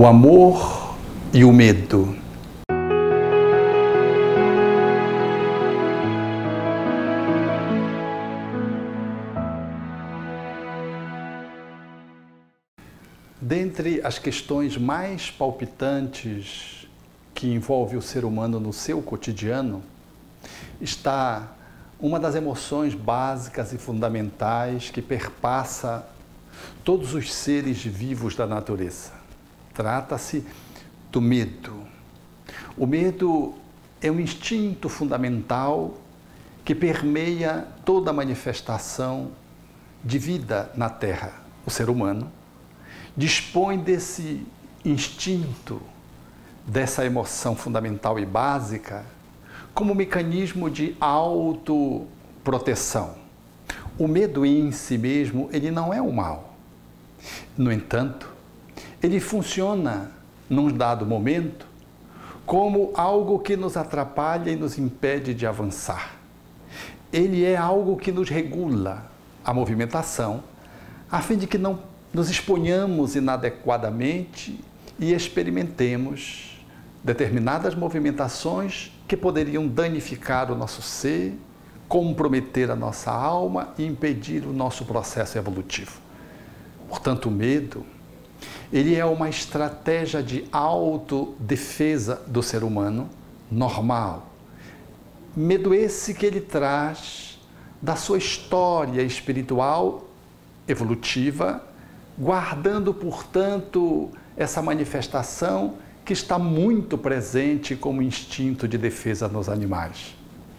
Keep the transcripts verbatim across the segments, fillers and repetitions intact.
o amor e o medo. Dentre as questões mais palpitantes que envolve o ser humano no seu cotidiano, está uma das emoções básicas e fundamentais que perpassa todos os seres vivos da natureza. Trata-se do medo. O medo é um instinto fundamental que permeia toda a manifestação de vida na Terra. O ser humano dispõe desse instinto, dessa emoção fundamental e básica, como mecanismo de autoproteção. O medo em si mesmo, ele não é um mal. No entanto, ele funciona, num dado momento, como algo que nos atrapalha e nos impede de avançar. Ele é algo que nos regula a movimentação, a fim de que não nos exponhamos inadequadamente e experimentemos determinadas movimentações que poderiam danificar o nosso ser, comprometer a nossa alma e impedir o nosso processo evolutivo. Portanto, o medo, ele é uma estratégia de autodefesa do ser humano normal. Medo esse que ele traz da sua história espiritual evolutiva, guardando, portanto, essa manifestação que está muito presente como instinto de defesa nos animais.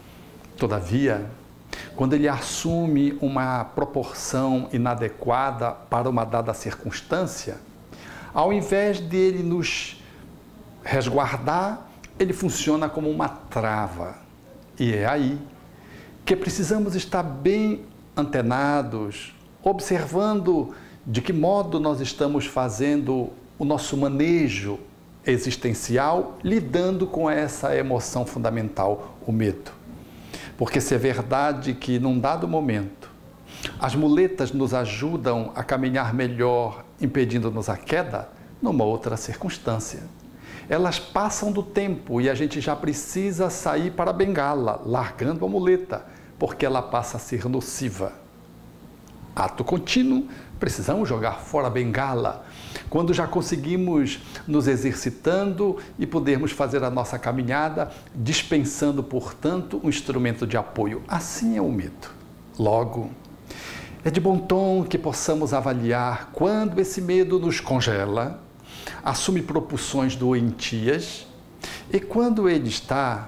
Todavia, quando ele assume uma proporção inadequada para uma dada circunstância, ao invés dele nos resguardar, ele funciona como uma trava. E é aí que precisamos estar bem antenados, observando de que modo nós estamos fazendo o nosso manejo existencial, lidando com essa emoção fundamental, o medo. Porque se é verdade que, num dado momento, as muletas nos ajudam a caminhar melhor, impedindo-nos a queda, numa outra circunstância, elas passam do tempo e a gente já precisa sair para a bengala, largando a muleta, porque ela passa a ser nociva. Ato contínuo, precisamos jogar fora a bengala, quando já conseguimos nos exercitando e podermos fazer a nossa caminhada, dispensando, portanto, um instrumento de apoio. Assim é o medo. Logo, é de bom tom que possamos avaliar quando esse medo nos congela, assume propulsões doentias e quando ele está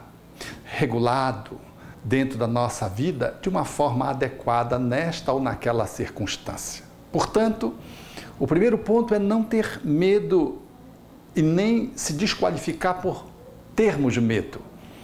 regulado dentro da nossa vida de uma forma adequada nesta ou naquela circunstância. Portanto, o primeiro ponto é não ter medo e nem se desqualificar por termos medo.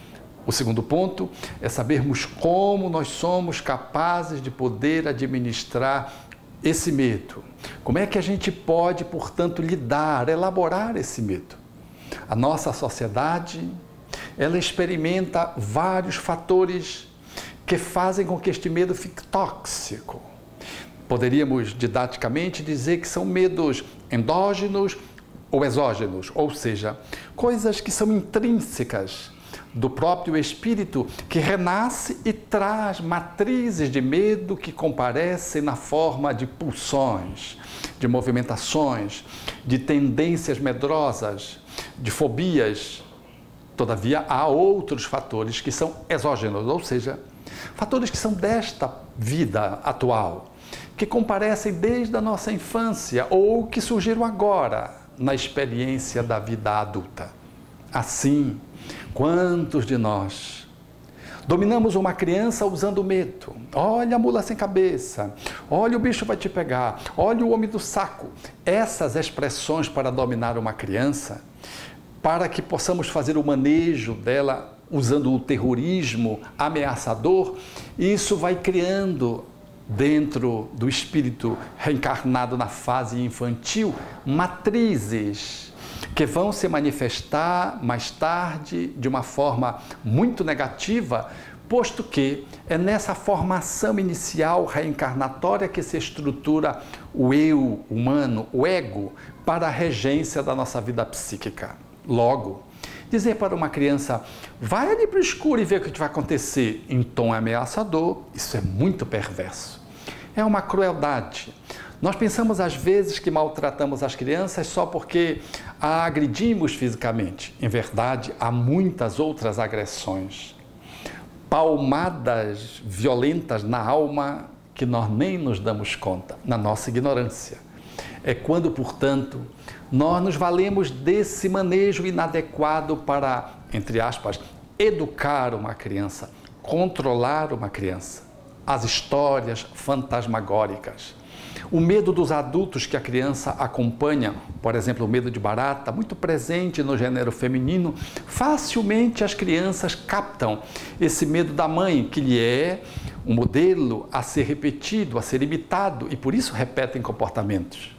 O segundo ponto é sabermos como nós somos capazes de poder administrar esse medo. Como é que a gente pode, portanto, lidar, elaborar esse medo? A nossa sociedade, ela experimenta vários fatores que fazem com que este medo fique tóxico. Poderíamos, didaticamente, dizer que são medos endógenos ou exógenos, ou seja, coisas que são intrínsecas do próprio espírito, que renasce e traz matrizes de medo que comparecem na forma de pulsões, de movimentações, de tendências medrosas, de fobias. Todavia, há outros fatores que são exógenos, ou seja, fatores que são desta vida atual, que comparecem desde a nossa infância ou que surgiram agora na experiência da vida adulta. Assim, quantos de nós dominamos uma criança usando medo? Olha a mula sem cabeça, olha o bicho vai te pegar, olha o homem do saco. Essas expressões para dominar uma criança, para que possamos fazer o manejo dela usando o terrorismo ameaçador, isso vai criando dentro do espírito reencarnado na fase infantil matrizes que vão se manifestar mais tarde de uma forma muito negativa, posto que é nessa formação inicial reencarnatória que se estrutura o eu humano, o ego, para a regência da nossa vida psíquica. Logo, dizer para uma criança, vai ali para o escuro e vê o que vai acontecer, em tom ameaçador, isso é muito perverso. É uma crueldade. Nós pensamos às vezes que maltratamos as crianças só porque a agredimos fisicamente. Em verdade, há muitas outras agressões. Palmadas violentas na alma que nós nem nos damos conta, na nossa ignorância. É quando, portanto, nós nos valemos desse manejo inadequado para, entre aspas, educar uma criança, controlar uma criança. As histórias fantasmagóricas. O medo dos adultos que a criança acompanha, por exemplo, o medo de barata, muito presente no gênero feminino, facilmente as crianças captam esse medo da mãe, que lhe é um modelo a ser repetido, a ser imitado, e por isso repetem comportamentos.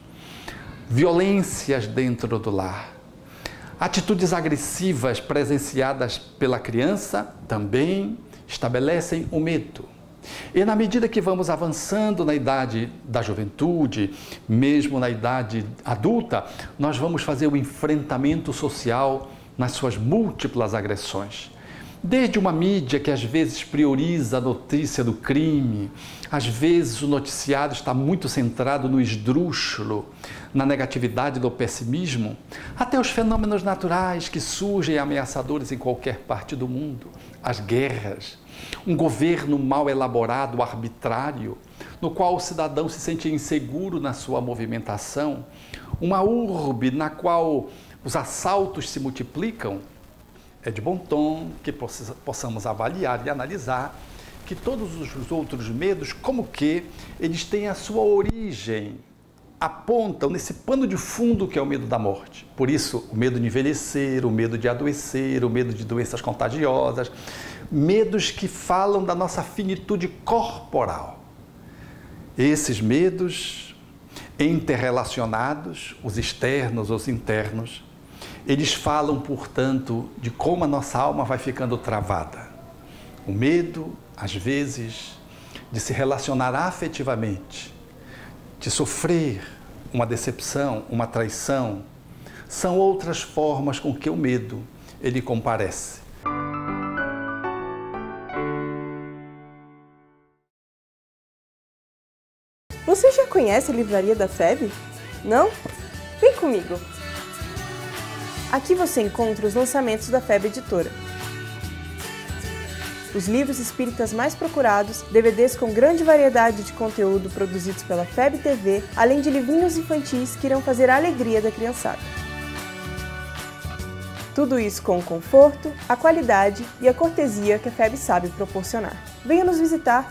Violências dentro do lar. Atitudes agressivas presenciadas pela criança também estabelecem o medo. E na medida que vamos avançando na idade da juventude, mesmo na idade adulta, nós vamos fazer o enfrentamento social nas suas múltiplas agressões. Desde uma mídia que às vezes prioriza a notícia do crime, às vezes o noticiário está muito centrado no esdrúxulo, na negatividade do pessimismo, até os fenômenos naturais que surgem ameaçadores em qualquer parte do mundo, as guerras, um governo mal elaborado, arbitrário, no qual o cidadão se sente inseguro na sua movimentação, uma urbe na qual os assaltos se multiplicam. É de bom tom que possamos avaliar e analisar que todos os outros medos, como que eles têm a sua origem, apontam nesse pano de fundo que é o medo da morte. Por isso, o medo de envelhecer, o medo de adoecer, o medo de doenças contagiosas, medos que falam da nossa finitude corporal. Esses medos interrelacionados, os externos, os internos, eles falam, portanto, de como a nossa alma vai ficando travada. O medo, às vezes, de se relacionar afetivamente, de sofrer uma decepção, uma traição, são outras formas com que o medo, ele comparece. Você já conhece a Livraria da F E B? Não? Vem comigo! Aqui você encontra os lançamentos da F E B Editora. Os livros espíritas mais procurados, D V Ds com grande variedade de conteúdo produzidos pela F E B T V, além de livrinhos infantis que irão fazer a alegria da criançada. Tudo isso com o conforto, a qualidade e a cortesia que a F E B sabe proporcionar. Venha nos visitar!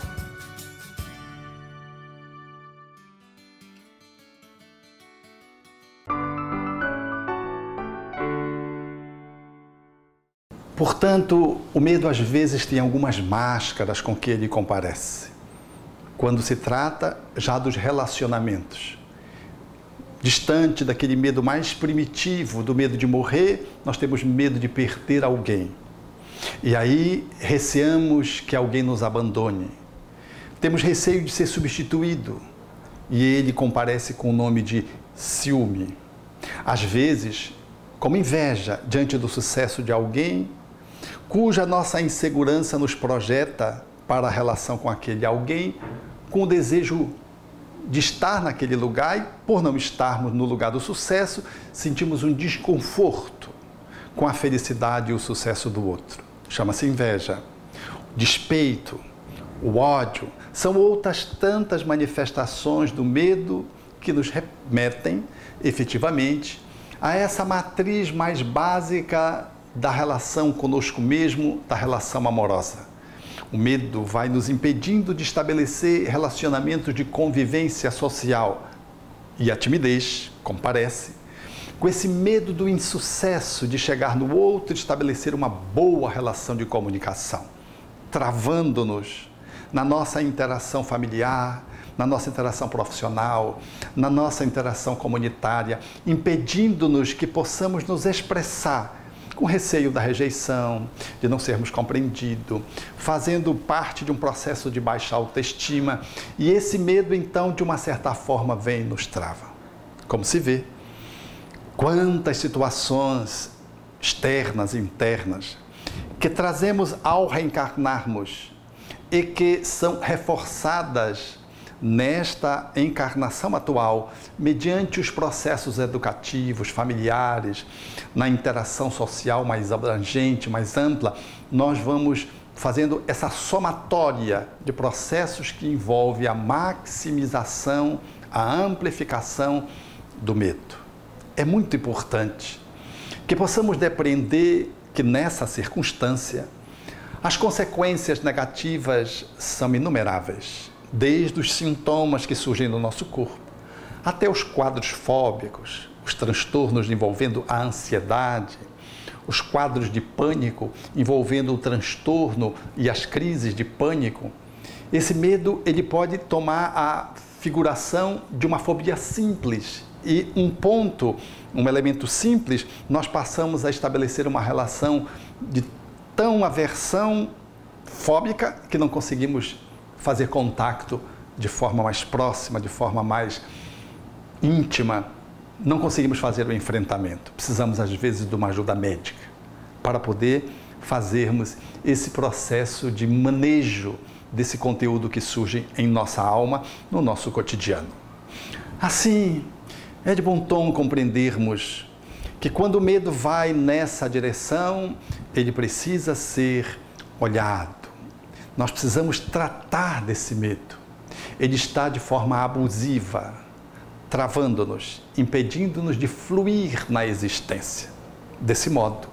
Portanto, o medo às vezes tem algumas máscaras com que ele comparece. Quando se trata já dos relacionamentos. Distante daquele medo mais primitivo, do medo de morrer, nós temos medo de perder alguém. E aí receamos que alguém nos abandone. Temos receio de ser substituído. E ele comparece com o nome de ciúme. Às vezes, como inveja diante do sucesso de alguém, cuja nossa insegurança nos projeta para a relação com aquele alguém, com o desejo de estar naquele lugar e, por não estarmos no lugar do sucesso, sentimos um desconforto com a felicidade e o sucesso do outro. Chama-se inveja. Despeito, o ódio, são outras tantas manifestações do medo que nos remetem, efetivamente, a essa matriz mais básica da relação conosco mesmo, da relação amorosa. O medo vai nos impedindo de estabelecer relacionamentos de convivência social. E a timidez comparece com esse medo do insucesso de chegar no outro e estabelecer uma boa relação de comunicação, travando-nos na nossa interação familiar, na nossa interação profissional, na nossa interação comunitária, impedindo-nos que possamos nos expressar com receio da rejeição, de não sermos compreendidos, fazendo parte de um processo de baixa autoestima. E esse medo, então, de uma certa forma, vem e nos trava. Como se vê, quantas situações externas e internas que trazemos ao reencarnarmos e que são reforçadas nesta encarnação atual, mediante os processos educativos, familiares, na interação social mais abrangente, mais ampla, nós vamos fazendo essa somatória de processos que envolve a maximização, a amplificação do medo. É muito importante que possamos depreender que nessa circunstância as consequências negativas são inumeráveis, desde os sintomas que surgem no nosso corpo, até os quadros fóbicos, os transtornos envolvendo a ansiedade, os quadros de pânico envolvendo o transtorno e as crises de pânico. Esse medo, ele pode tomar a figuração de uma fobia simples. E um ponto, um elemento simples, nós passamos a estabelecer uma relação de tão aversão fóbica que não conseguimos fazer contato de forma mais próxima, de forma mais íntima. Não conseguimos fazer o enfrentamento. Precisamos, às vezes, de uma ajuda médica para poder fazermos esse processo de manejo desse conteúdo que surge em nossa alma, no nosso cotidiano. Assim, é de bom tom compreendermos que quando o medo vai nessa direção, ele precisa ser olhado. Nós precisamos tratar desse medo. Ele está de forma abusiva, travando-nos, impedindo-nos de fluir na existência. Desse modo,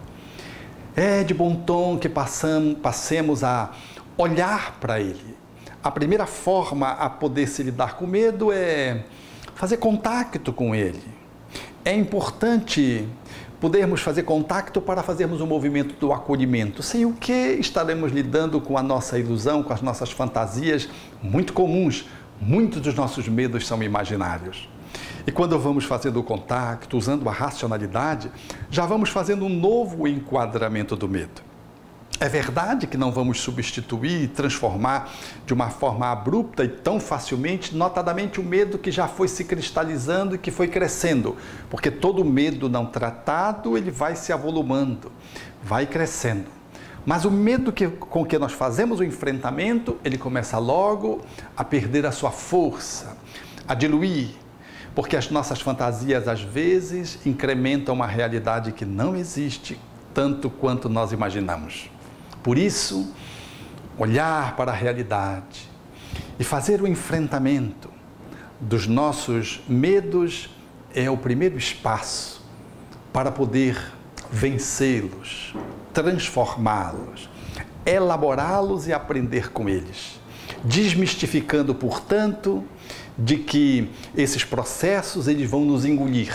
é de bom tom que passamos, passemos a olhar para ele. A primeira forma a poder se lidar com o medo é fazer contato com ele. É importante podermos fazer contato para fazermos um movimento do acolhimento, sem o que estaremos lidando com a nossa ilusão, com as nossas fantasias muito comuns. Muitos dos nossos medos são imaginários. E quando vamos fazendo o contato, usando a racionalidade, já vamos fazendo um novo enquadramento do medo. É verdade que não vamos substituir e transformar de uma forma abrupta e tão facilmente, notadamente o medo que já foi se cristalizando e que foi crescendo, porque todo medo não tratado, ele vai se avolumando, vai crescendo. Mas o medo que, com que nós fazemos o enfrentamento, ele começa logo a perder a sua força, a diluir, porque as nossas fantasias, às vezes, incrementam uma realidade que não existe tanto quanto nós imaginamos. Por isso, olhar para a realidade e fazer o enfrentamento dos nossos medos é o primeiro espaço para poder vencê-los, transformá-los, elaborá-los e aprender com eles, desmistificando, portanto, de que esses processos eles vão nos engolir.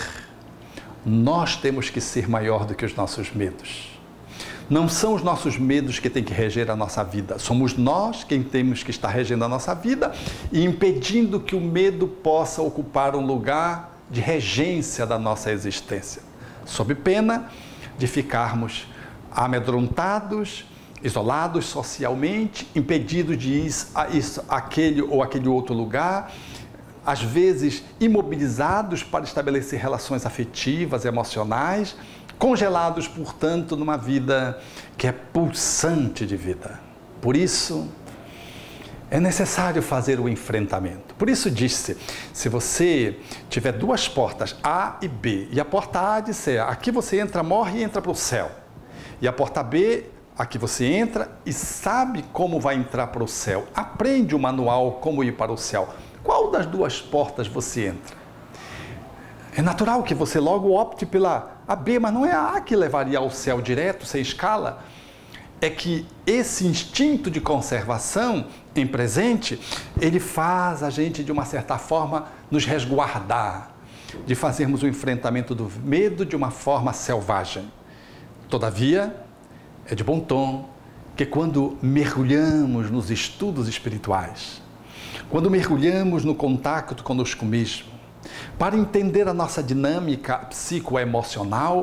Nós temos que ser maior do que os nossos medos. Não são os nossos medos que têm que reger a nossa vida. Somos nós quem temos que estar regendo a nossa vida e impedindo que o medo possa ocupar um lugar de regência da nossa existência, sob pena de ficarmos amedrontados, isolados socialmente, impedidos de ir a isso, aquele ou aquele outro lugar, às vezes imobilizados para estabelecer relações afetivas, emocionais, congelados, portanto, numa vida que é pulsante de vida. Por isso, é necessário fazer o enfrentamento. Por isso disse, se você tiver duas portas, A e B, e a porta A disser, aqui você entra, morre e entra para o céu, e a porta B, aqui você entra e sabe como vai entrar para o céu, aprende o manual como ir para o céu, qual das duas portas você entra? É natural que você logo opte pela A B, mas não é a A que levaria ao céu direto, sem escala. É que esse instinto de conservação em presente, ele faz a gente, de uma certa forma, nos resguardar, de fazermos o enfrentamento do medo de uma forma selvagem. Todavia, é de bom tom que quando mergulhamos nos estudos espirituais, quando mergulhamos no contato conosco mesmo, para entender a nossa dinâmica psicoemocional,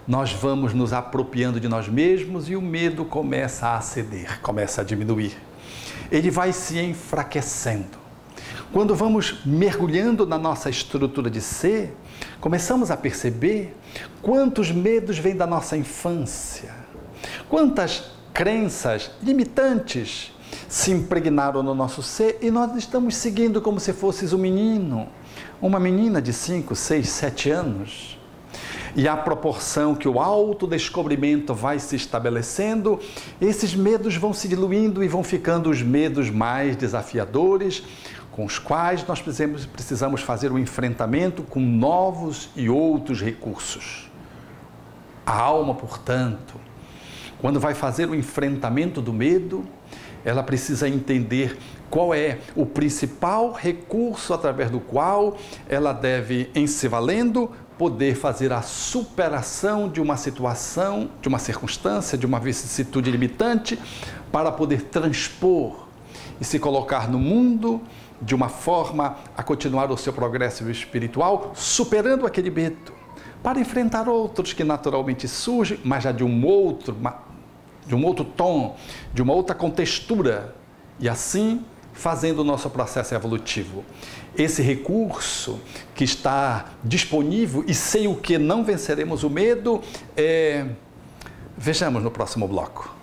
nós vamos nos apropriando de nós mesmos e o medo começa a ceder, começa a diminuir. Ele vai se enfraquecendo. Quando vamos mergulhando na nossa estrutura de ser, começamos a perceber quantos medos vêm da nossa infância, quantas crenças limitantes se impregnaram no nosso ser e nós estamos seguindo como se fosses um menino, uma menina de cinco, seis, sete anos. E à proporção que o autodescobrimento vai se estabelecendo, esses medos vão se diluindo e vão ficando os medos mais desafiadores, com os quais nós precisamos, precisamos fazer um enfrentamento com novos e outros recursos. A alma, portanto, quando vai fazer o enfrentamento do medo, ela precisa entender qual é o principal recurso através do qual ela deve, em se valendo, poder fazer a superação de uma situação, de uma circunstância, de uma vicissitude limitante, para poder transpor e se colocar no mundo de uma forma a continuar o seu progresso espiritual, superando aquele medo, para enfrentar outros que naturalmente surgem, mas já de um outro, de um outro tom, de uma outra contextura, e assim fazendo o nosso processo evolutivo. Esse recurso que está disponível e sem o que não venceremos o medo, é... vejamos no próximo bloco.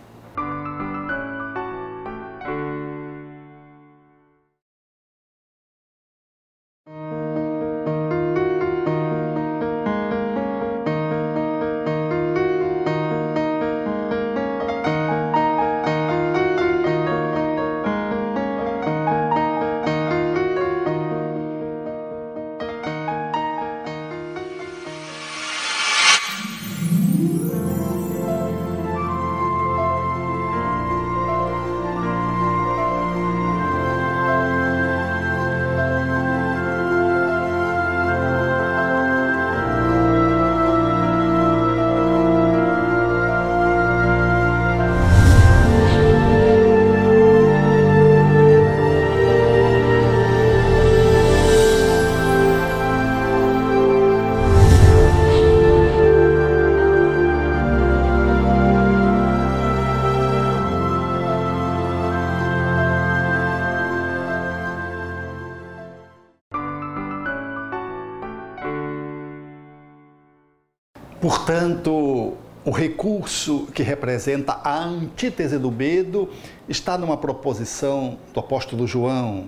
Portanto, o recurso que representa a antítese do medo está numa proposição do apóstolo João,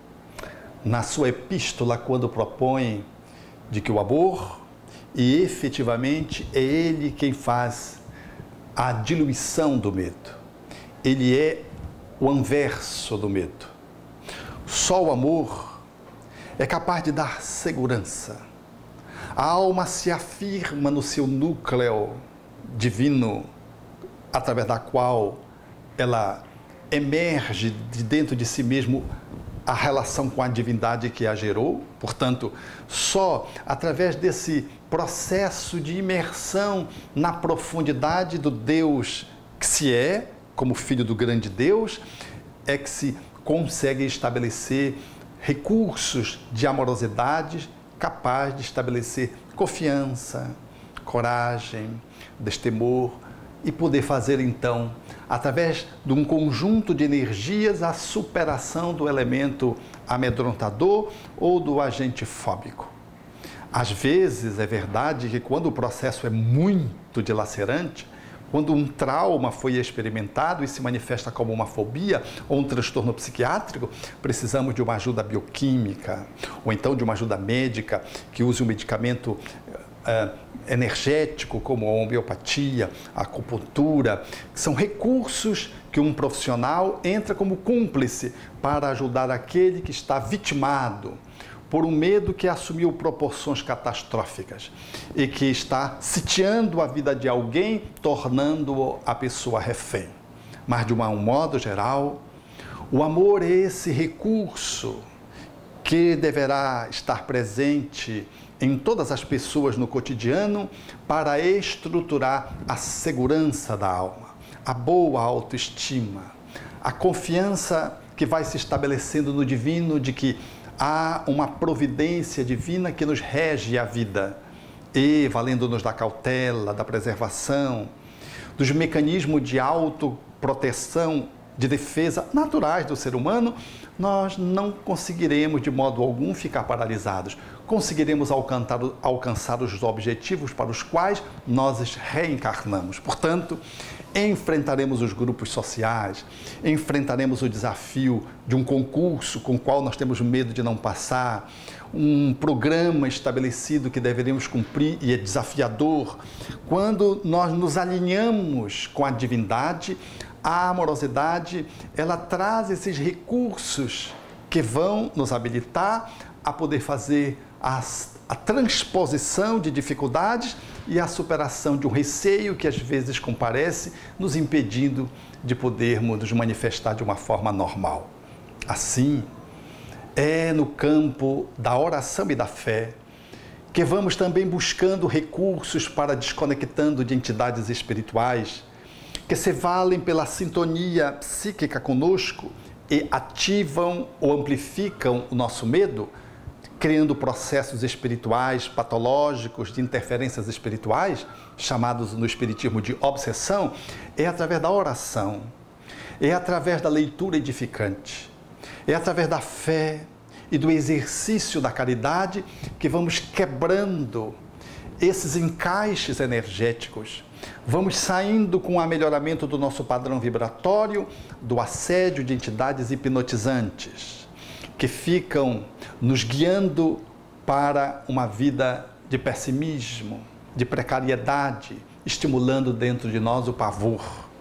na sua epístola, quando propõe de que o amor, e efetivamente é ele quem faz a diluição do medo. Ele é o anverso do medo. Só o amor é capaz de dar segurança. A alma se afirma no seu núcleo divino, através da qual ela emerge de dentro de si mesmo a relação com a divindade que a gerou. Portanto, só através desse processo de imersão na profundidade do Deus que se é, como filho do grande Deus, é que se consegue estabelecer recursos de amorosidade capaz de estabelecer confiança, coragem, destemor e poder fazer então, através de um conjunto de energias, a superação do elemento amedrontador ou do agente fóbico. Às vezes é verdade que quando o processo é muito dilacerante, quando um trauma foi experimentado e se manifesta como uma fobia ou um transtorno psiquiátrico, precisamos de uma ajuda bioquímica ou então de uma ajuda médica que use um medicamento uh, energético como a homeopatia, a acupuntura, que são recursos que um profissional entra como cúmplice para ajudar aquele que está vitimado por um medo que assumiu proporções catastróficas e que está sitiando a vida de alguém, tornando a pessoa refém. Mas, de um modo geral, o amor é esse recurso que deverá estar presente em todas as pessoas no cotidiano para estruturar a segurança da alma, a boa autoestima, a confiança que vai se estabelecendo no divino de que há uma providência divina que nos rege a vida e valendo-nos da cautela, da preservação, dos mecanismos de autoproteção, de defesa naturais do ser humano, nós não conseguiremos de modo algum ficar paralisados. Conseguiremos alcançar, alcançar os objetivos para os quais nós reencarnamos. Portanto, enfrentaremos os grupos sociais, enfrentaremos o desafio de um concurso com o qual nós temos medo de não passar, um programa estabelecido que deveríamos cumprir e é desafiador. Quando nós nos alinhamos com a divindade, a amorosidade, ela traz esses recursos que vão nos habilitar a poder fazer as, a transposição de dificuldades e a superação de um receio que às vezes comparece, nos impedindo de podermos nos manifestar de uma forma normal. Assim, é no campo da oração e da fé que vamos também buscando recursos para desconectando de entidades espirituais que se valem pela sintonia psíquica conosco e ativam ou amplificam o nosso medo, criando processos espirituais patológicos de interferências espirituais, chamados no espiritismo de obsessão, é através da oração, é através da leitura edificante, é através da fé e do exercício da caridade que vamos quebrando esses encaixes energéticos, vamos saindo com o melhoramento do nosso padrão vibratório, do assédio de entidades hipnotizantes, que ficam nos guiando para uma vida de pessimismo, de precariedade, estimulando dentro de nós o pavor,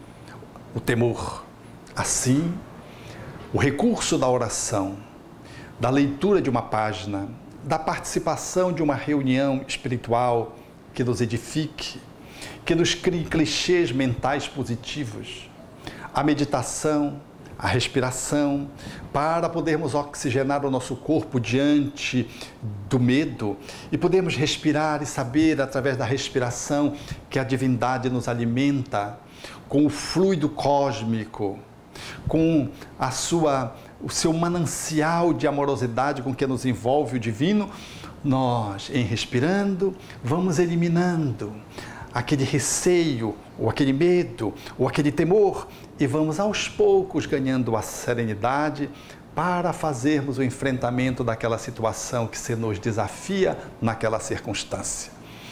o temor. Assim, o recurso da oração, da leitura de uma página, da participação de uma reunião espiritual que nos edifique, que nos crie clichês mentais positivos, a meditação, a respiração, para podermos oxigenar o nosso corpo diante do medo e podermos respirar e saber, através da respiração, que a divindade nos alimenta com o fluido cósmico, com a sua, o seu manancial de amorosidade com que nos envolve o divino. Nós, em respirando, vamos eliminando aquele receio, ou aquele medo, ou aquele temor, e vamos aos poucos ganhando a serenidade para fazermos o enfrentamento daquela situação que se nos desafia naquela circunstância.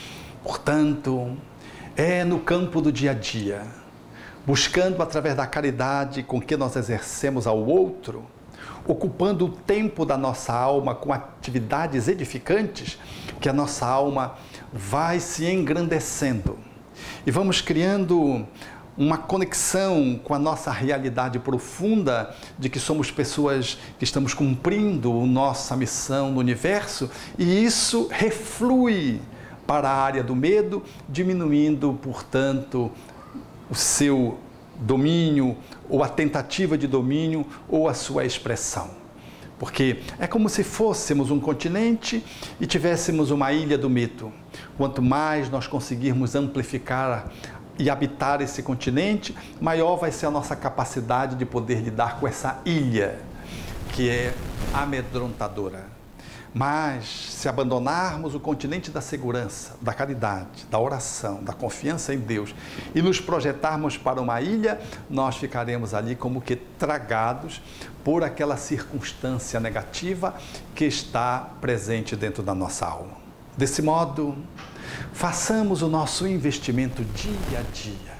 Portanto, é no campo do dia a dia, buscando através da caridade com que nós exercemos ao outro, ocupando o tempo da nossa alma com atividades edificantes, que a nossa alma vai se engrandecendo e vamos criando uma conexão com a nossa realidade profunda de que somos pessoas que estamos cumprindo a nossa missão no universo, e isso reflui para a área do medo, diminuindo, portanto, o seu domínio, ou a tentativa de domínio, ou a sua expressão. Porque é como se fôssemos um continente e tivéssemos uma ilha do medo. Quanto mais nós conseguirmos amplificar e habitar esse continente, maior vai ser a nossa capacidade de poder lidar com essa ilha, que é amedrontadora. Mas, se abandonarmos o continente da segurança, da caridade, da oração, da confiança em Deus e nos projetarmos para uma ilha, nós ficaremos ali como que tragados por aquela circunstância negativa que está presente dentro da nossa alma. Desse modo, façamos o nosso investimento dia a dia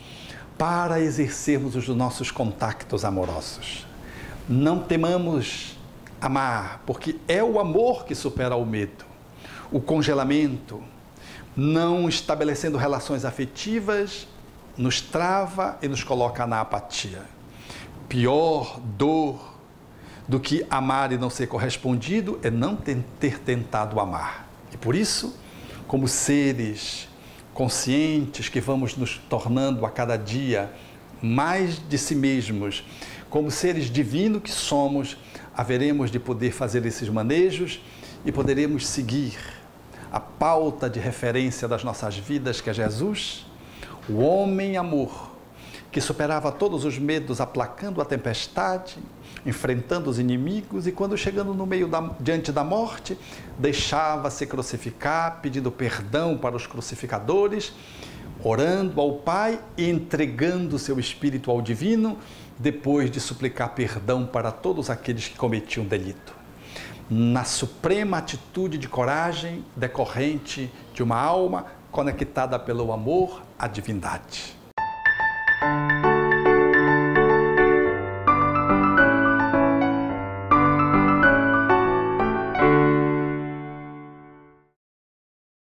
para exercermos os nossos contactos amorosos. Não temamos amar, porque é o amor que supera o medo, o congelamento, não estabelecendo relações afetivas, nos trava e nos coloca na apatia. Pior dor do que amar e não ser correspondido é não ter tentado amar. E por isso, como seres conscientes que vamos nos tornando a cada dia mais de si mesmos, como seres divinos que somos, haveremos de poder fazer esses manejos e poderemos seguir a pauta de referência das nossas vidas, que é Jesus, o homem amor, que superava todos os medos, aplacando a tempestade, enfrentando os inimigos e, quando chegando no meio da, diante da morte, deixava-se crucificar, pedindo perdão para os crucificadores, orando ao Pai e entregando seu espírito ao divino, depois de suplicar perdão para todos aqueles que cometiam delito. Na suprema atitude de coragem decorrente de uma alma conectada pelo amor à divindade.